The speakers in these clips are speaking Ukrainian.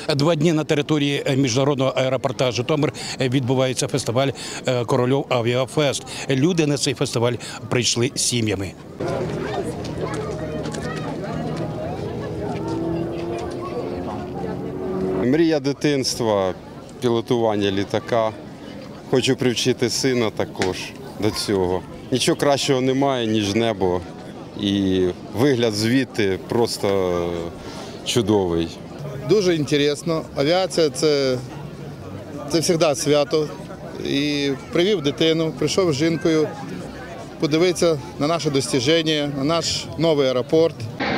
2 дні на території міжнародного аеропорту Житомир відбувається фестиваль «Корольов Авіафест». Люди на цей фестиваль прийшли сім'ями. Мрія дитинства – пілотування літака. Хочу привчити сина також до цього. Нічого кращого немає, ніж небо. І вигляд звідти просто чудовий. Дуже цікаво. Авіація – це завжди свято. І привів дитину, прийшов з жінкою подивитися на наше досягнення, на наш новий аеропорт.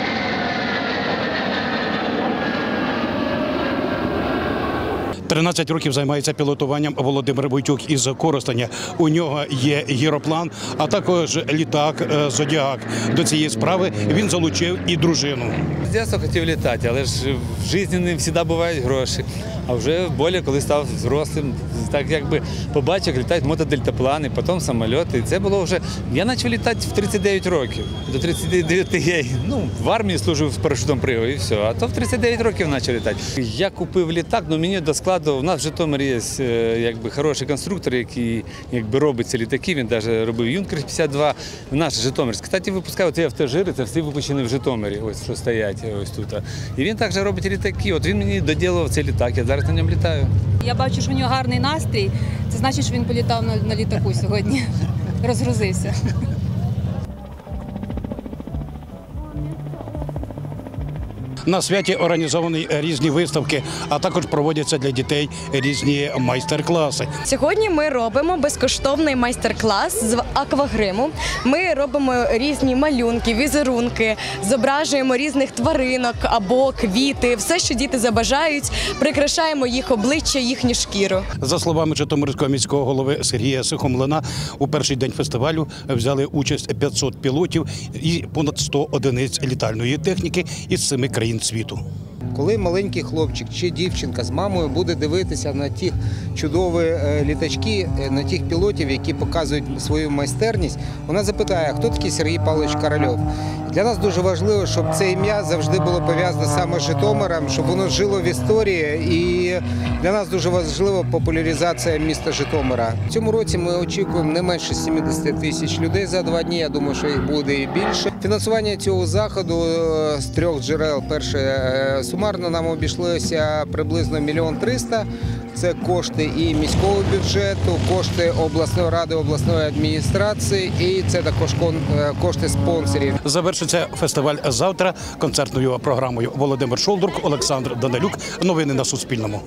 – 13 років займається пілотуванням Володимир Войтюк із Коростеня. У нього є гіроплан, а також літак «Зодіак». До цієї справи він залучив і дружину. З дитинства хотів літати, але ж в житті не завжди бувають гроші. А вже більше, коли став взрослим, так якби побачив, як літають мотодельтаплани, потім самоліти. І це було вже… Я почав літати в 39 років. До 39 я в армії служив, з парашутом пригав і все. А то в 39 років почав літати. Я купив літак, але мені до складу, у нас в Житомирі є хороший конструктор, який робить ці літаки. Він навіть робив Юнкер-52, наш житомирський. Кстати, випускає ці автожири, це всі випущені в Житомирі, ось що стоять ось тут. І він також робить літаки. От він мені доділав цей літак, я зараз на ньому літаю. Я бачу, що у нього гарний настрій. Це значить, що він політав на літаку сьогодні. Розгрузився. На святі організовані різні виставки, а також проводяться для дітей різні майстер-класи. Сьогодні ми робимо безкоштовний майстер-клас з аквагриму. Ми робимо різні малюнки, візерунки, зображуємо різних тваринок або квіти. Все, що діти забажають, прикрашаємо їх обличчя, їхню шкіру. За словами Житомирського міського голови Сергія Сухомлина, у перший день фестивалю взяли участь 500 пілотів і понад 100 одиниць літальної техніки із 7 країн світу. Коли маленький хлопчик чи дівчинка з мамою буде дивитися на ті чудові літачки, на тих пілотів, які показують свою майстерність, вона запитає, хто такий Сергій Павлович Корольов. Для нас дуже важливо, щоб це ім'я завжди було пов'язане саме з Житомиром, щоб воно жило в історії. І для нас дуже важлива популяризація міста Житомира. В цьому році ми очікуємо не менше 70 тисяч людей за 2 дні, я думаю, що їх буде і більше. Фінансування цього заходу з 3 джерел. Перше, сумарно нам обійшлося приблизно 1 300 000. Це кошти і міського бюджету, кошти обласної ради, обласної адміністрації і це також кошти спонсорів. Завершиться фестиваль завтра концертною програмою. Володимир Шолдрук, Олександр Данилюк. Новини на Суспільному.